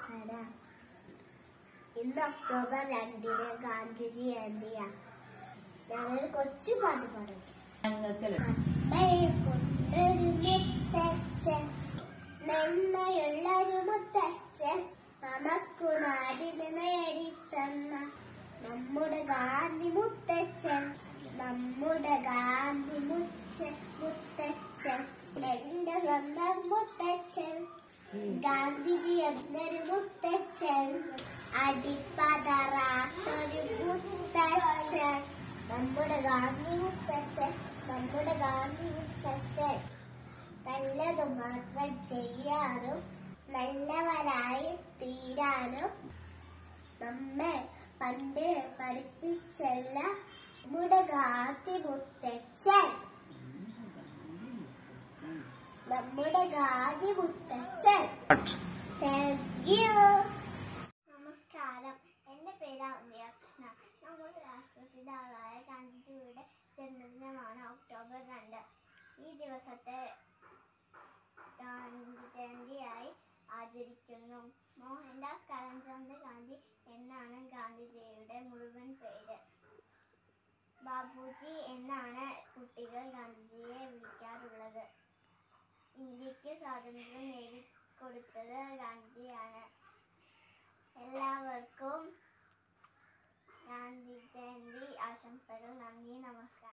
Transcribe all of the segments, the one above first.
നമസ്കാരം. ഇന്ന് ഒക്ടോബർ 2 ഗാന്ധിജി ജയന്തിയാ. ഞാനൊരു കൊച്ചു പാട്ട് പാടും. നന്മയുള്ളൊരു മുത്തച്ഛൻ നമുക്കു നാടിന് നേടിത്തന്ന നമ്മുടെ ഗാന്ധി മുത്തച്ഛൻ, നമ്മുടെ ഗാന്ധി മുത്തച്ഛൻ, എന്റെ സ്വന്തം മുത്തച്ഛൻ, ഗാന്ധിജി എന്നൊരു മുത്തച്ഛൻ, അടിപ്പതറാത്തൊരു മുത്തച്ഛൻ, നമ്മുടെ ഗാന്ധി മുത്തച്ഛൻ, നമ്മുടെ ഗാന്ധി മുത്തച്ഛൻ. നല്ലത് മാത്രം ചെയ്യാനും നല്ലവരായി തീരാനും നമ്മെ പണ്ട് പഠിപ്പിച്ചല്ല നമ്മുടെ ഗാന്ധി മുത്തച്ഛൻ, നമ്മുടെ ഗാന്ധി മുത്തച്ഛൻ. Thank you. നമസ്കാരം. എന്റെ പേര് അന്വേഷണ. നമ്മുടെ രാഷ്ട്രപിതാവായ ഗാന്ധിജിയുടെ ജന്മദിനമാണ് ഒക്ടോബർ 2. ഈ ദിവസത്തെ ഗാന്ധി ജയന്തിയായി ആചരിക്കുന്നു. മോഹൻദാസ് കരംചന്ദ് ഗാന്ധി എന്നാണ് ഗാന്ധിജിയുടെ മുഴുവൻ പേര്. ബാബുജി എന്നാണ് കുട്ടികൾ ഗാന്ധിജിയെ വിളിക്കാറുള്ളത്. ഇന്ത്യക്ക് സ്വാതന്ത്ര്യം നേടിക്കൊടുത്തത് ഗാന്ധിജിയാണ്. എല്ലാവർക്കും ഗാന്ധി ജയന്തി ആശംസകൾ. നന്ദി, നമസ്കാരം.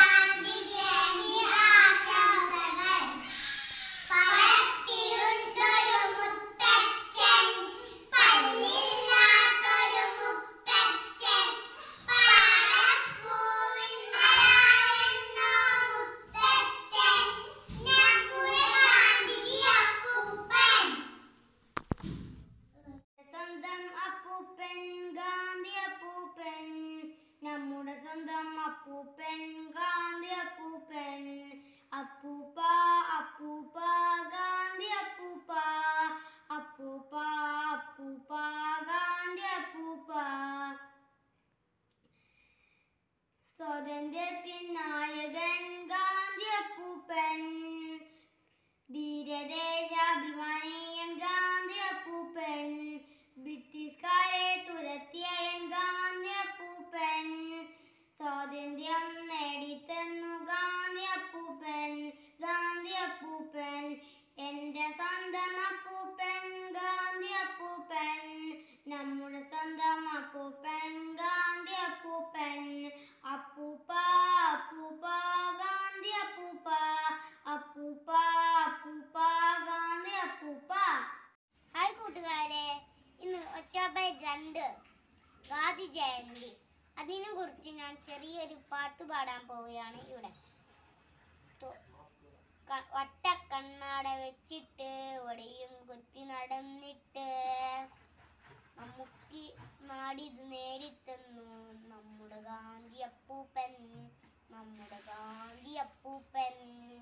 നമ്മുടെ സ്വന്തം അപ്പൂപ്പൻ ഗാന്ധി അപ്പൂപ്പൻ, അപ്പൂപ്പ അപ്പൂപ്പ ഗാന്ധി അപ്പൂപ്പ, അപ്പൂപ്പ അപ്പൂപ്പ ഗാന്ധി അപ്പൂപ്പ. സ്വാതന്ത്ര്യത്തിൻ നായകൻ ഗാന്ധി അപ്പൂപ്പൻ, ധീരദേശാഭിമാനിയൻ ഗാന്ധി അപ്പൂപ്പൻ, ബ്രിട്ടീഷുകാരെ തുരത്തിയൻ ഗാന്ധി അപ്പൂപ്പൻ, സ്വാതന്ത്ര്യം നേടിത്തന്നു ഗാന്ധി അപ്പൂപ്പൻ, ഗാന്ധി അപ്പൂപ്പൻ, എന്റെ സ്വന്തം അപ്പൂപ്പൻ ഗാന്ധി അപ്പൂപ്പൻ, നമ്മുടെ സ്വന്തം അപ്പൂപ്പൻ ഗാന്ധി അപ്പൂപ്പൻ, അപ്പൂപ്പ അപ്പൂപ്പ ഗാന്ധി അപ്പൂപ്പ, അപ്പൂപ്പ അപ്പൂപ്പ ഗാന്ധി അപ്പൂപ്പ. ഹായ് കൂട്ടുകാരെ, ഇന്ന് ഒക്ടോബർ 2 ഗാന്ധി ജയന്തി. അതിനെ കുറിച്ച് ഞാൻ ചെറിയൊരു പാട്ട് പാടാൻ പോവുകയാണ്. ഇവിടെ വട്ടക്കണ്ണാട വെച്ചിട്ട് ഒടയും കുത്തി നടന്നിട്ട് നമുക്ക് നാടിത് നേടിത്തന്നു നമ്മുടെ ഗാന്ധി അപ്പൂപ്പൻ, നമ്മുടെ ഗാന്ധി അപ്പൂപ്പൻ.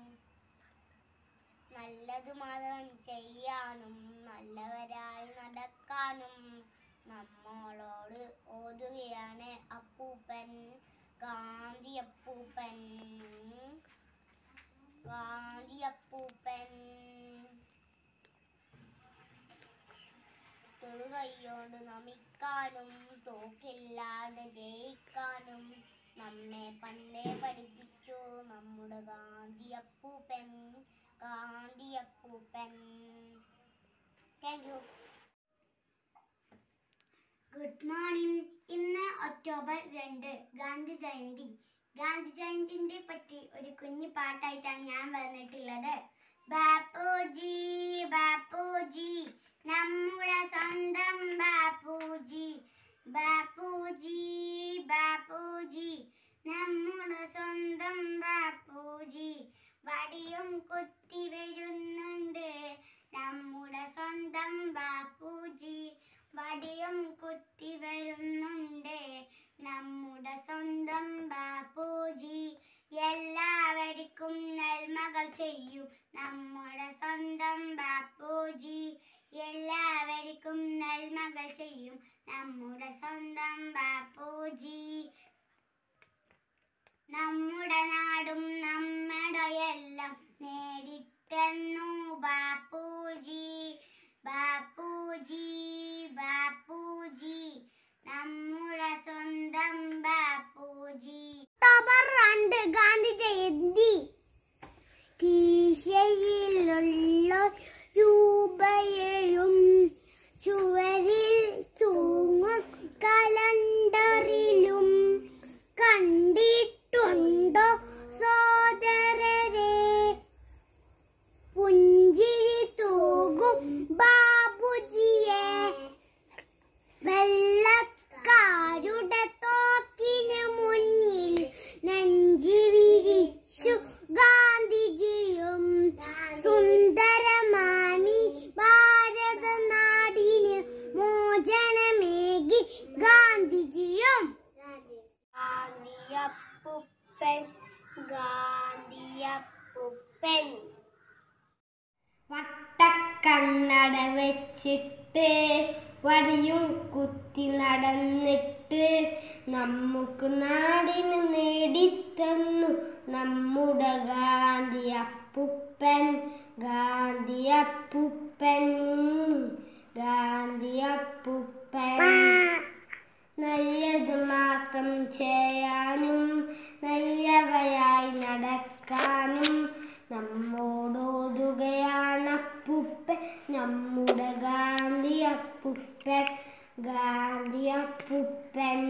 നല്ലത് മാത്രം ചെയ്യാനും നല്ലവരായി നടക്കാനും നമ്മളോട് ഓതുകയാണ് അപ്പൂപ്പൻ, ഗാന്ധി അപ്പൂപ്പൻ, ഗാന്ധി അപ്പൂപ്പൻ. തൊഴുകൈയോട് നമിക്കാനും തോക്കില്ലാതെ ജയിക്കാനും നമ്മെ പണ്ടേ പഠിപ്പിച്ചു നമ്മുടെ ഗാന്ധി അപ്പൂപ്പൻ, ഗാന്ധി അപ്പൂപ്പൻ. Thank you. Good morning. ഇന്ന് ഒക്ടോബർ 2 ഗാന്ധി ജയന്തി. ഗാന്ധി ജയന്തിനെ പറ്റി ഒരു കുഞ്ഞു പാട്ടായിട്ടാണ് ഞാൻ വന്നിട്ടുള്ളത്. ബാപ്പുജി ബാപ്പുജി നമ്മുടെ സ്വന്തം ബാപ്പുജി, ബാപ്പുജി ബാപ്പുജി നമ്മുടെ സ്വന്തം ബാപ്പുജി, വടിയും കുത്തി വരുന്നുണ്ട് നമ്മുടെ സ്വന്തം ബാപ്പുജി, വടിയും കുത്തി വരുന്നുണ്ട് നമ്മുടെ സ്വന്തം ബാപ്പുജി, എല്ലാവർക്കും നന്മകൾ ചെയ്യും നമ്മുടെ സ്വന്തം ബാപ്പുജി, എല്ലാവർക്കും നന്മകൾ ചെയ്യും നമ്മുടെ സ്വന്തം ബാപ്പുജി. നമ്മുടെ നാടും നമ്മുടെ എല്ലാം നേടിത്തന്നു ബാപ്പുജി, ബാപ്പുജി. പണ്ട് ഗാന്ധി ജയന്തി. കീശയിലുള്ള രൂപയും ചുവരിൽ തൂങ്ങും കലണ്ടറിലും കണ്ടിട്ടുണ്ടോ സോദരരെ? പുഞ്ചിരി തൂകും ബാബുജിയെ വെള്ളക്കാരുടെ തോക്കിന് മുന്നിൽ നെഞ്ചി വിരിച്ചു ഗാന്ധിജിയും. സുന്ദരമാമി ഭാരത നാടിന് മോചനമേകി ഗാന്ധിജിയും. ഗാന്ധിയപ്പൂപ്പൻ ഗാന്ധിയപ്പൂപ്പൻ. വട്ടക്കണ്ണട വെച്ചിട്ട് വടിയും കുത്തി നടന്നിട്ട് നമുക്ക് നാടിന് നേടിത്തന്നു നമ്മുടെ ഗാന്ധിയപ്പൂപ്പൻ. ഗാന്ധിയപ്പൂപ്പൻ ഗാന്ധിയപ്പൂപ്പൻ. നല്ലത് മാത്രം ചെയ്യാനും നല്ലവയായി നടക്കാനും നമ്മോടോതുകയാണ് അപ്പൂപ്പൻ, നമ്മുടെ ഗാന്ധിയപ്പൂപ്പൻ. ഗാന്ധിയപ്പൂപ്പൻ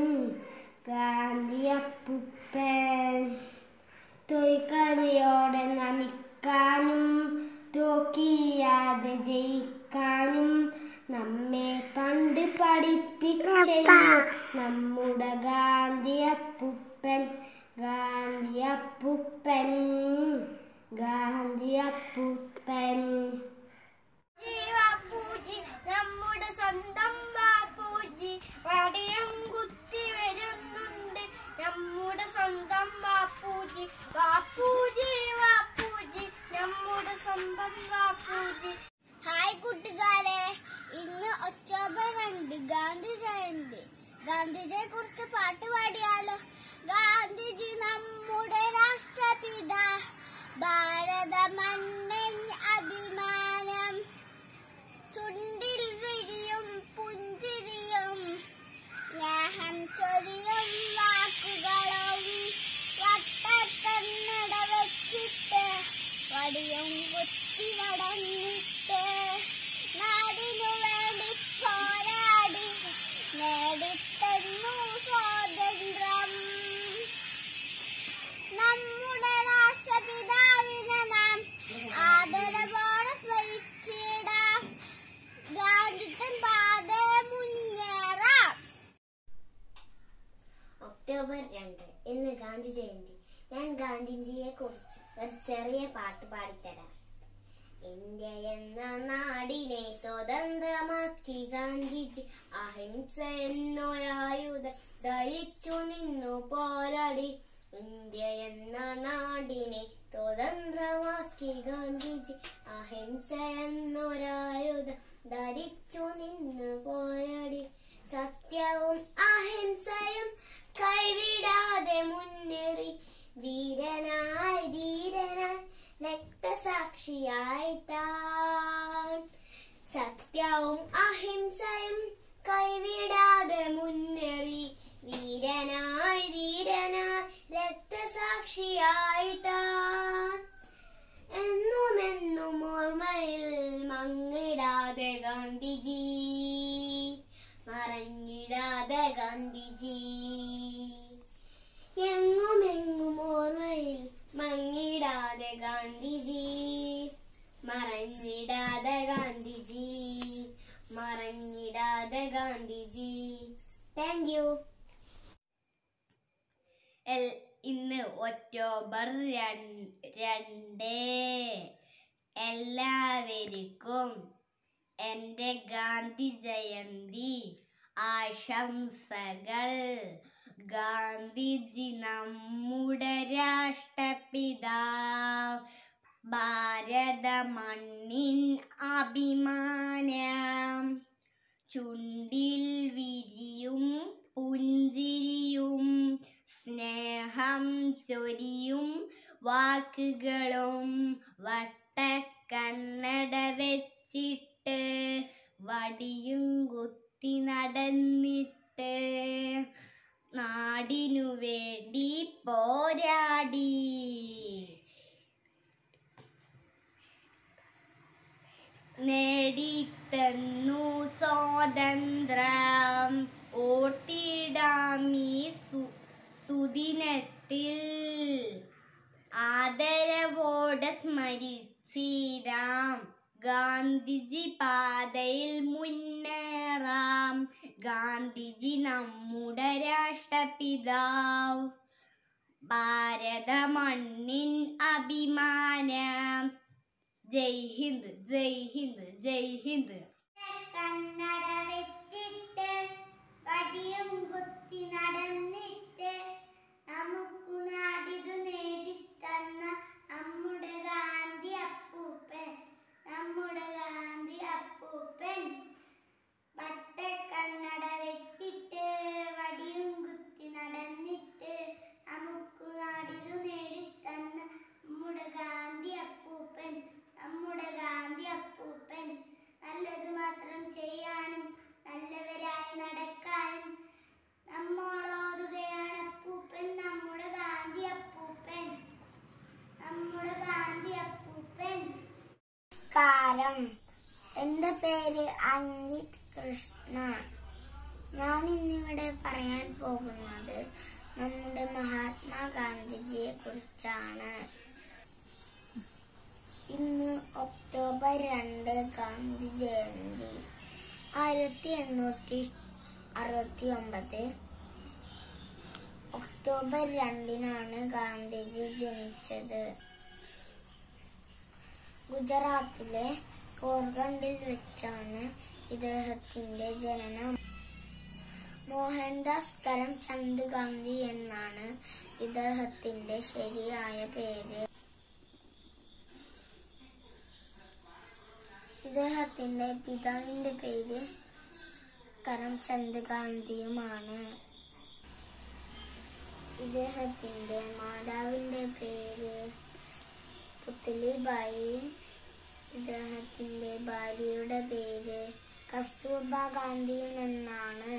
ഗാന്ധിയപ്പൂപ്പൻ. തൊയ്ക്കറിയോടെ നമിക്കാനും തോക്കിയാതെ ജയിക്കാനും നമ്മെ പണ്ട് പഠിപ്പിച്ചു നമ്മുടെ ഗാന്ധിയപ്പൂപ്പൻ. ഗാന്ധിയപ്പൂപ്പൻ ഗാന്ധിയപ്പൂപ്പൻ. ബാപ്പുജി നമ്മുടെ സ്വന്തം ബാപ്പുജി വടിയും കുത്തി വരുന്നുണ്ട് നമ്മുടെ സ്വന്തം ബാപ്പുജി. ബാപ്പുജി ബാപ്പുജി നമ്മുടെ സ്വന്തം ബാപ്പുജി. ഹായ് കൂട്ടുകാരെ, ഇന്ന് ഒക്ടോബർ 2 ഗാന്ധി ജയന്തി. ഗാന്ധിജിയെ കുറിച്ച് പാട്ട് പാടിയാലോ? ഗാന്ധിജി നമ്മുടെ രാഷ്ട്രപിത, ഭാരത മണ്ണിൻ അഭിമാനം. ചുണ്ടിൽ വിരിയും പുഞ്ചിരിയും സ്നേഹം ചൊരിയും വാക്കുകളും വട്ടക്കണ്ണട വെച്ചിട്ട് വടിയും കുത്തി നടന്നിട്ട് നാടിനു വേണ്ടി പോരാടി നേടിത്തന്നു സ്വാതന്ത്ര്യം. നമ്മുടെ രാഷ്ട്രപിതാവിനെ നാം ആദരവോടെ സ്മരിച്ചിടാം. ഗാന്ധിത്തൻ പാതയെ മുന്നേറാം. ഒക്ടോബർ 2 ഇന്ന് ഗാന്ധി ജയന്തി. ഞാൻ ഗാന്ധിജിയെ കുറിച്ച് ഒരു ചെറിയ പാട്ട് പാടിത്തരാം. ഇന്ത്യ എന്ന നാടിനെ സ്വതന്ത്രമാക്കി ഗാന്ധിജി അഹിംസ എന്നൊരായുധം ധരിച്ചു നിന്നു പോരാടി. ഇന്ത്യ എന്ന നാടിനെ സ്വതന്ത്രമാക്കി ഗാന്ധിജി അഹിംസ എന്നൊരായുധം ധരിച്ചു നിന്നു പോരാടി. സത്യവും അഹിംസയും കൈവിടാതെ മുന്നേറി ധീരനായി ധീരനായി രക്തസാക്ഷിയായി താൻ. സത്യവും അഹിംസയും കൈവിടാതെ മുന്നേറി ധീരനായി ധീരനായി രക്തസാക്ഷിയായി താൻ. എന്നുമെന്നും ഓർമ്മയിൽ മങ്ങിടാതെ ഗാന്ധിജി, മറഞ്ഞിടാതെ ഗാന്ധിജി. എങ്ങുമെങ്ങും ഓർമ്മയിൽ മങ്ങിടാതെ ഗാന്ധിജി, മറഞ്ഞിടാതെ ഗാന്ധിജി, മറഞ്ഞിടാതെ ഗാന്ധിജി. Thank you. ഇന്ന് ഒക്ടോബർ 2. എല്ലാവർക്കും എൻ്റെ ഗാന്ധി ജയന്തി ആശംസകൾ. ഗാന്ധിജി നമ്മുടെ രാഷ്ട്രപിതാവ്, ഭാരത മണ്ണിൻ അഭിമാനം. ചുണ്ടിൽ വിരിയും പുഞ്ചിരിയും സ്നേഹം ചൊരിയും വാക്കുകളും വട്ടക്കണ്ണട വെച്ചിട്ട് വടിയും കുത്തി നടന്നിട്ട് നാടിനു വേണ്ടി പോരാടി. നേടിത്തന്നു സ്വാതന്ത്ര്യം ഓർത്തിടാമീ സുദിനത്തിൽ. ആദരവോടെ സ്മരിച്ചിടാം ഗാന്ധിജി പാതയിൽ മുന്നേറാം. ഗാന്ധിജി നമ്മുടെ രാഷ്ട്രപിതാവ്, ഭാരത മണ്ണിൻ അഭിമാനം. ജയ് ഹിന്ദ്, ജയ് ഹിന്ദ്, ജയ് ഹിന്ദ്. കണ്ണട വെച്ചിട്ട് വടിയും കുത്തി നടന്നിട്ട് നമുക്കു നാടിതു നേടിത്തന്ന നമ്മുടെ ഗാന്ധി അപ്പൂപ്പൻ, നമ്മുടെ ഗാന്ധി അപ്പൂപ്പൻ. വട്ടക്കണ്ണട വെച്ചിട്ട് വടിയും കുത്തി നടന്നിട്ട് നമുക്കു നാടിതു നേടിത്തന്ന നമ്മുടെ ഗാന്ധി അപ്പൂപ്പൻ, നമ്മുടെ ഗാന്ധി അപ്പൂപ്പൻ. നല്ലത് മാത്രം ചെയ്യാനും നല്ലവരായി നടക്കാനും നമ്മോടോതുകയാണ് അപ്പൂപ്പൻ, നമ്മുടെ ഗാന്ധി അപ്പൂപ്പൻ, നമ്മുടെ ഗാന്ധി അപ്പൂപ്പൻ. നമസ്കാരം. എൻ്റെ പേര് അഞ്ജിത് കൃഷ്ണ. ഞാൻ ഇന്നിവിടെ പറയാൻ പോകുന്നത് നമ്മുടെ മഹാത്മാഗാന്ധിജിയെ കുറിച്ചാണ്. ഇന്ന് ഒക്ടോബർ 2 ഗാന്ധി ജയന്തി. 1869 ഒക്ടോബർ 2-നാണ് ഗാന്ധിജി ജനിച്ചത്. ഗുജറാത്തിലെ പോർബന്ദറിൽ വെച്ചാണ് ഇദ്ദേഹത്തിന്റെ ജനനം. മോഹൻദാസ് കരംചന്ദ് ഗാന്ധി എന്നാണ് ഇദ്ദേഹത്തിന്റെ ശരിയായ പേര്. ഇദ്ദേഹത്തിന്റെ പിതാവിന്റെ പേര് കരംചന്ദ് ഗാന്ധിയുമാണ്. ഇദ്ദേഹത്തിന്റെ മാതാവിന്റെ പേര് പുത്ലിബായിയും ഇദ്ദേഹത്തിന്റെ ഭാര്യയുടെ പേര് കസ്തൂർബ ഗാന്ധിയും എന്നാണ്.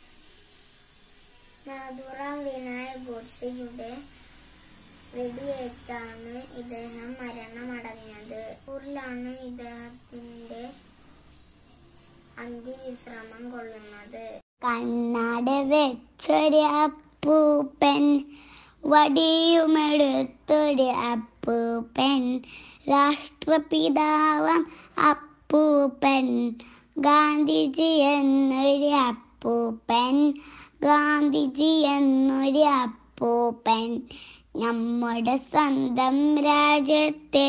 നാഥുറാം വിനായക് ഗോഡ്സെയുടെ വെടിയേറ്റാണ് ഇദ്ദേഹം മരണമടഞ്ഞത്. ഊരിലാണ് ഇദ്ദേഹത്തിന്റെ അന്ത്യവിശ്രമം കൊള്ളുന്നത്. കണ്ണട വെച്ചൊരു അപ്പൂപ്പൻ, വടിയുമെടുത്തൊരു അപ്പൂപ്പൻ, രാഷ്ട്രപിതാവാം അപ്പൂപ്പൻ, ഗാന്ധിജി എന്നൊരു അപ്പൂപ്പൻ, ഗാന്ധിജി എന്നൊരു അപ്പൂപ്പൻ. നമ്മുടെ സ്വന്തം രാജ്യത്തെ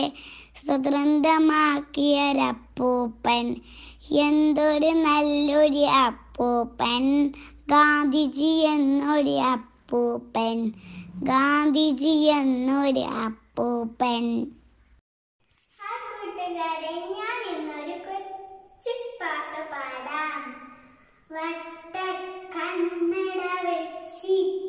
സ്വതന്ത്രമാക്കിയൊരപ്പൂപ്പൻ, എന്തൊരു നല്ലൊരു അപ്പൂപ്പൻ, ഗാന്ധിജി എന്നൊരു അപ്പൂപ്പൻ, ഗാന്ധിജി എന്നൊരു അപ്പൂപ്പൻ. കൂട്ടുകാരെ, ഞാൻ ഇന്നൊരു കൊച്ചു പാട്ട് പാടാം. വട്ടക്കണ്ണട വെച്ചിട്ട്